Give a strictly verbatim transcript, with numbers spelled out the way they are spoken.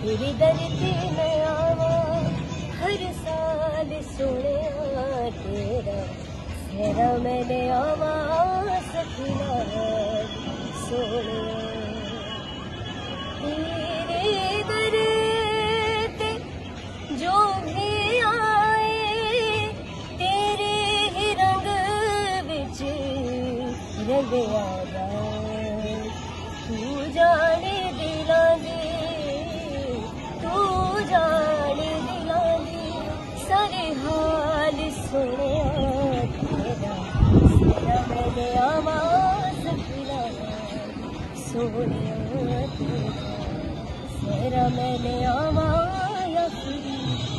तेरी धरती में आवा हर साल सोने तेरा सेरा मैंने आवा सखीना सोने तेरे दर ते जो भी आए तेरे ही रंग विच रंग आवा तू जाने दिलां दी तू जाने दिलां दी सारे हाल सुने तेरा सेरा मैंने आवाज़ सखीना सोने तेरा सेरा मैंने आवाज़